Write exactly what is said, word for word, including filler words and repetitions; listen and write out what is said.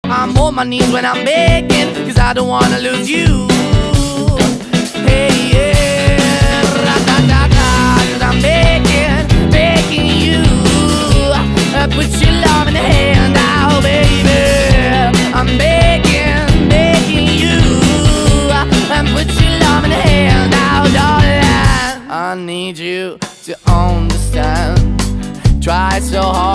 I'm on my knees when I'm begging, cause I don't wanna lose you. Hey, yeah, ra-da-da-da, cause I'm begging, begging you. uh, Put your love in the hand now, baby. I'm begging, begging you. uh, Put your love in the hand now, darling. I need you to understand. Try so hard